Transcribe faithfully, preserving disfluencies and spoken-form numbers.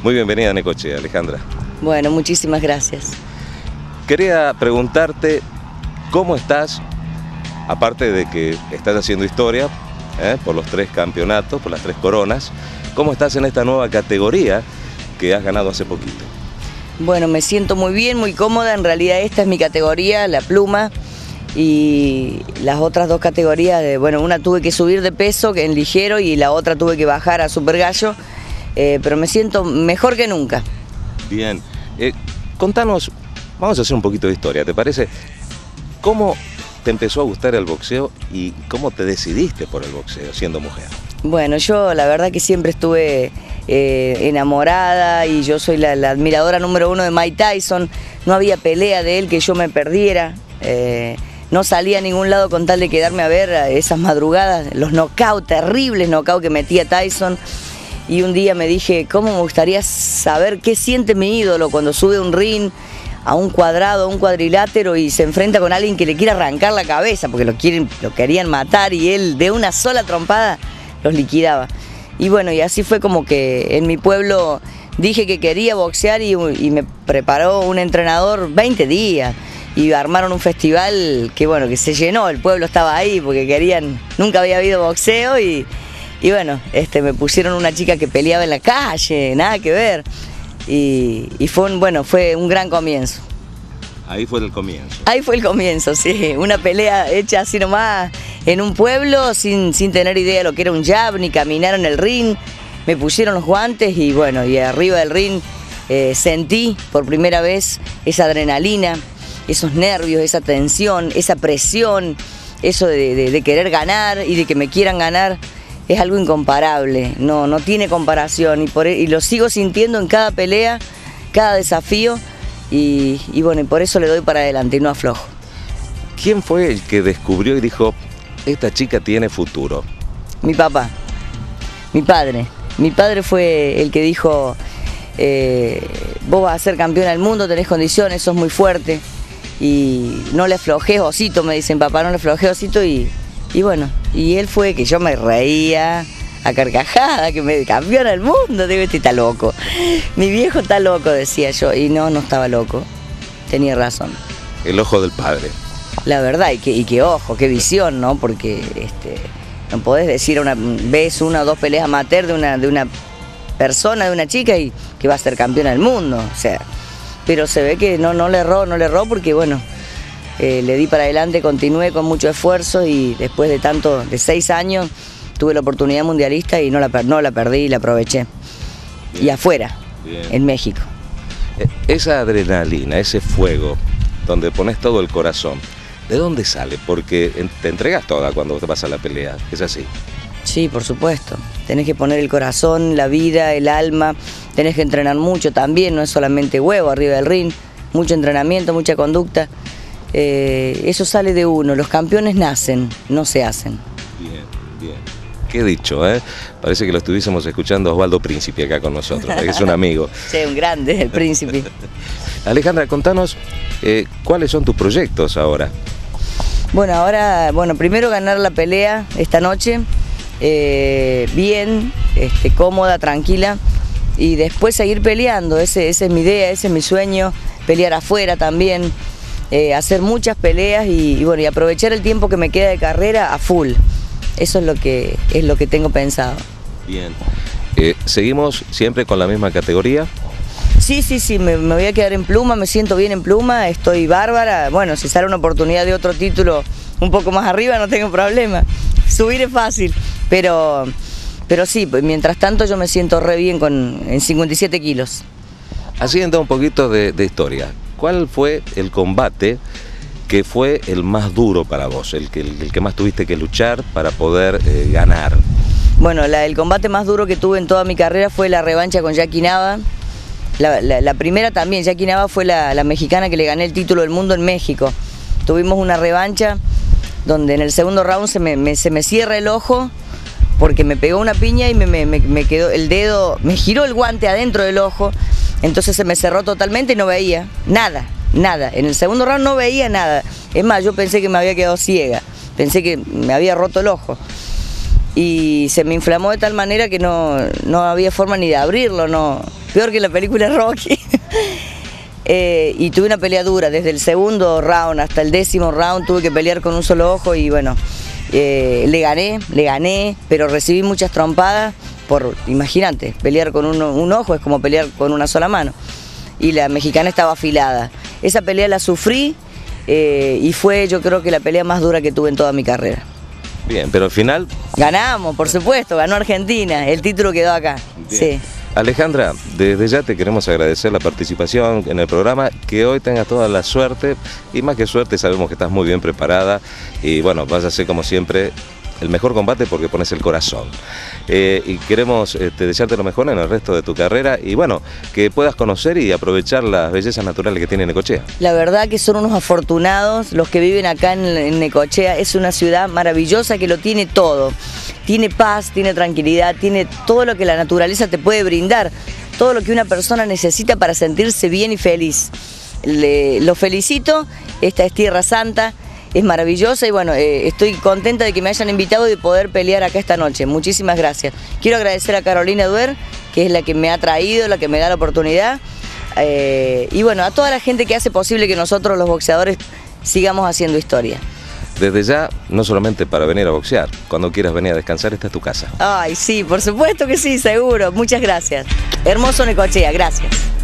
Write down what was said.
Muy bienvenida a Necochea, Alejandra. Bueno, muchísimas gracias. Quería preguntarte cómo estás, aparte de que estás haciendo historia ¿eh? por los tres campeonatos, por las tres coronas, ¿cómo estás en esta nueva categoría que has ganado hace poquito? Bueno, me siento muy bien, muy cómoda. En realidad esta es mi categoría, la pluma, y las otras dos categorías, de, bueno, una tuve que subir de peso en ligero y la otra tuve que bajar a super gallo, eh, pero me siento mejor que nunca. Bien, eh, contanos, vamos a hacer un poquito de historia, ¿te parece? ¿Cómo te empezó a gustar el boxeo y cómo te decidiste por el boxeo siendo mujer? Bueno, yo la verdad que siempre estuve eh, enamorada y yo soy la, la admiradora número uno de Mike Tyson. No había pelea de él que yo me perdiera, eh, no salía a ningún lado con tal de quedarme a ver esas madrugadas, los knockouts, terribles knockouts que metía Tyson. Y un día me dije, ¿cómo me gustaría saber qué siente mi ídolo cuando sube a un ring, a un cuadrado, a un cuadrilátero y se enfrenta con alguien que le quiere arrancar la cabeza porque lo, quieren, lo querían matar y él de una sola trompada los liquidaba? Y bueno, y así fue como que en mi pueblo dije que quería boxear y, y me preparó un entrenador veinte días y armaron un festival que bueno, que se llenó, el pueblo estaba ahí porque querían, nunca había habido boxeo y, y bueno, este, me pusieron una chica que peleaba en la calle, nada que ver. Y, y fue un, bueno, fue un gran comienzo. Ahí fue el comienzo. Ahí fue el comienzo, sí. Una pelea hecha así nomás en un pueblo, sin, sin tener idea de lo que era un jab, ni caminar en el ring. Me pusieron los guantes y bueno, y arriba del ring eh, sentí por primera vez esa adrenalina, esos nervios, esa tensión, esa presión, eso de, de, de querer ganar y de que me quieran ganar. Es algo incomparable, no, no tiene comparación y, por, y lo sigo sintiendo en cada pelea, cada desafío y, y bueno, y por eso le doy para adelante y no aflojo. ¿Quién fue el que descubrió y dijo, esta chica tiene futuro? Mi papá, mi padre. Mi padre fue el que dijo, eh, vos vas a ser campeona del mundo, tenés condiciones, sos muy fuerte y no le aflojés, Osito, me dicen, papá, no le aflojés, Osito, y... Y bueno, y él fue que yo me reía a carcajada, que me campeona del mundo, digo, este está loco. Mi viejo está loco, decía yo, y no, no estaba loco, tenía razón. El ojo del padre. La verdad, y que, y que ojo, qué visión, ¿no? Porque este, no podés decir una ves una o dos peleas amateur de una, de una persona, de una chica, y que va a ser campeona del mundo, o sea, pero se ve que no, no le erró, no le erró porque bueno, Eh, le di para adelante, continué con mucho esfuerzo y después de tanto, de seis años, tuve la oportunidad mundialista y no la, no la perdí y la aproveché. Bien. Y afuera, bien, en México. Esa adrenalina, ese fuego, donde pones todo el corazón, ¿de dónde sale? Porque te entregas toda cuando te vas a la pelea, ¿es así? Sí, por supuesto. Tenés que poner el corazón, la vida, el alma, tenés que entrenar mucho también, no es solamente huevo arriba del ring, mucho entrenamiento, mucha conducta. Eh, eso sale de uno, los campeones nacen, no se hacen. Bien, bien. Qué dicho, ¿eh? Parece que lo estuviésemos escuchando a Osvaldo Príncipe acá con nosotros, que es un amigo. Sí, un grande, el Príncipe. Alejandra, contanos, eh, ¿cuáles son tus proyectos ahora? Bueno, ahora, bueno, primero ganar la pelea esta noche, eh, bien, este, cómoda, tranquila, y después seguir peleando, ese, esa es mi idea, ese es mi sueño, pelear afuera también. Eh, hacer muchas peleas y, y, bueno, y aprovechar el tiempo que me queda de carrera a full. Eso es lo que, es lo que tengo pensado. Bien. Eh, ¿Seguimos siempre con la misma categoría? Sí, sí, sí, me, me voy a quedar en pluma, me siento bien en pluma, estoy bárbara. Bueno, si sale una oportunidad de otro título un poco más arriba no tengo problema. Subir es fácil, pero, pero sí, mientras tanto yo me siento re bien con, en cincuenta y siete kilos. Haciendo un poquito de, de historia. ¿Cuál fue el combate que fue el más duro para vos, el que, el que más tuviste que luchar para poder eh, ganar? Bueno, la, el combate más duro que tuve en toda mi carrera fue la revancha con Jackie Nava. La, la, la primera también, Jackie Nava fue la, la mexicana que le gané el título del mundo en México. Tuvimos una revancha donde en el segundo round se me, me, se me cierra el ojo porque me pegó una piña y me, me, me quedó el dedo, me giró el guante adentro del ojo. Entonces se me cerró totalmente y no veía nada, nada. En el segundo round no veía nada. Es más, yo pensé que me había quedado ciega. Pensé que me había roto el ojo. Y se me inflamó de tal manera que no, no había forma ni de abrirlo. No, peor que la película Rocky. eh, y tuve una pelea dura, desde el segundo round hasta el décimo round tuve que pelear con un solo ojo y bueno, eh, le gané, le gané, pero recibí muchas trompadas por, imagínate, pelear con un, un ojo es como pelear con una sola mano. Y la mexicana estaba afilada. Esa pelea la sufrí eh, y fue yo creo que la pelea más dura que tuve en toda mi carrera. Bien, pero al final... Ganamos, por supuesto, ganó Argentina, el título quedó acá. Bien. Sí. Alejandra, desde ya te queremos agradecer la participación en el programa, que hoy tengas toda la suerte, y más que suerte sabemos que estás muy bien preparada, y bueno, vas a hacer como siempre el mejor combate porque pones el corazón. Eh, y queremos este, desearte lo mejor en el resto de tu carrera y bueno, que puedas conocer y aprovechar las bellezas naturales que tiene Necochea. La verdad que son unos afortunados los que viven acá en, en Necochea. Es una ciudad maravillosa que lo tiene todo. Tiene paz, tiene tranquilidad, tiene todo lo que la naturaleza te puede brindar, todo lo que una persona necesita para sentirse bien y feliz. Le, lo felicito, esta es Tierra Santa. Es maravillosa y bueno, eh, estoy contenta de que me hayan invitado y de poder pelear acá esta noche. Muchísimas gracias. Quiero agradecer a Carolina Duer, que es la que me ha traído, la que me da la oportunidad. Eh, y bueno, a toda la gente que hace posible que nosotros los boxeadores sigamos haciendo historia. Desde ya, no solamente para venir a boxear, cuando quieras venir a descansar, esta es tu casa. Ay, sí, por supuesto que sí, seguro. Muchas gracias. Hermoso Necochea, gracias.